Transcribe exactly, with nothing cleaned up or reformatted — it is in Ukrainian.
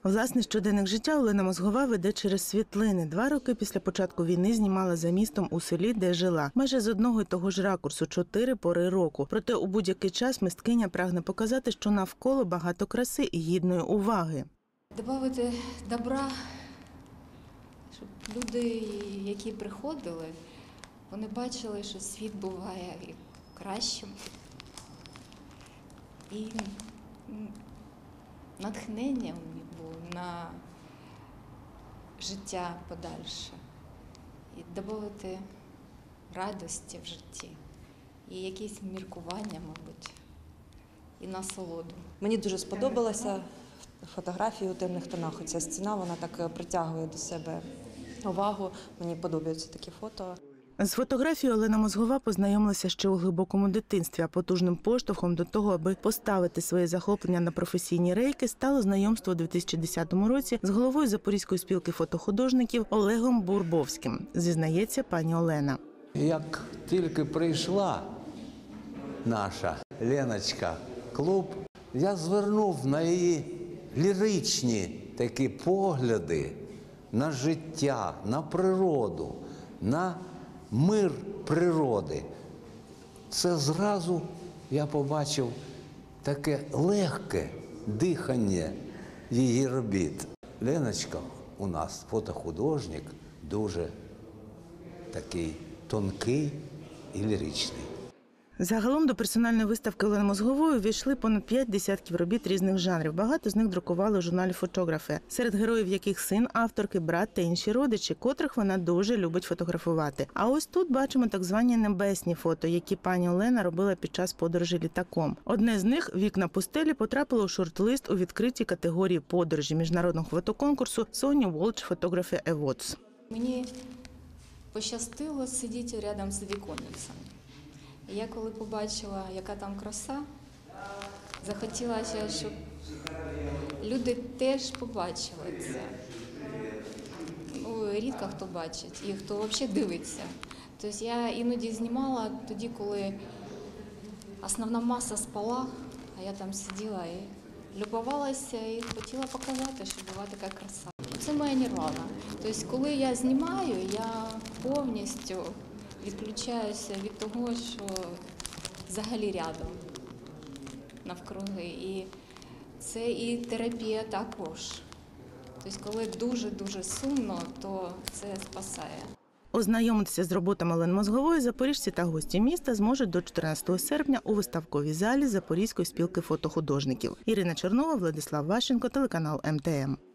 Власне, щоденник життя Олена Мозгова веде через світлини. Два роки після початку війни знімала за містом у селі, де жила. Майже з одного й того ж ракурсу, чотири пори року. Проте у будь-який час мисткиня прагне показати, що навколо багато краси і гідної уваги. Добавити добра, щоб люди, які приходили, вони бачили, що світ буває і кращим. І натхнення у них було на життя подальше. І додати радості в житті. І якісь міркування, мабуть, і насолоду. Мені дуже сподобалася фотографія у темних тонах. Ця стіна, вона так притягує до себе увагу. Мені подобаються такі фото. З фотографією Олена Мозгова познайомилася ще у глибокому дитинстві, а потужним поштовхом до того, аби поставити своє захоплення на професійні рейки, стало знайомство у дві тисячі десятому році з головою Запорізької спілки фотохудожників Олегом Бурбовським, зізнається пані Олена. Як тільки прийшла наша Леночка в клуб, я звернув на її ліричні такі погляди на життя, на природу, на мир природи. Це зразу я побачив таке легке дихання її робіт. Леночка у нас фотохудожник, дуже такий тонкий і ліричний. Загалом до персональної виставки Олени Мозгової увійшли понад п'ять десятків робіт різних жанрів. Багато з них друкували у журналі «Фотографи», серед героїв яких син авторки, брат та інші родичі, котрих вона дуже любить фотографувати. А ось тут бачимо так звані небесні фото, які пані Олена робила під час подорожі літаком. Одне з них, «Вікна пустелі», потрапило у шорт-лист у відкритій категорії подорожі міжнародного фотоконкурсу Sony World Photography Awards. Мені пощастило сидіти рядом з віконницями. І я коли побачила, яка там краса, захотілося, щоб люди теж побачили це. Ну, рідко хто бачить і хто взагалі дивиться. Тобто я іноді знімала тоді, коли основна маса спала, а я там сиділа і любувалася і хотіла показати, що була така краса. Це моя нірвана. Тобто коли я знімаю, я повністю відключаюся від того, що взагалі рядом, навкруги. І це і терапія також. Тобто коли дуже-дуже сумно, то це спасає. Ознайомитися з роботами Олени Мозгової запоріжці та гості міста зможуть до чотирнадцятого серпня у виставковій залі Запорізької спілки фотохудожників. Ірина Чернова, Владислав Ващенко, телеканал Ем Те Ем.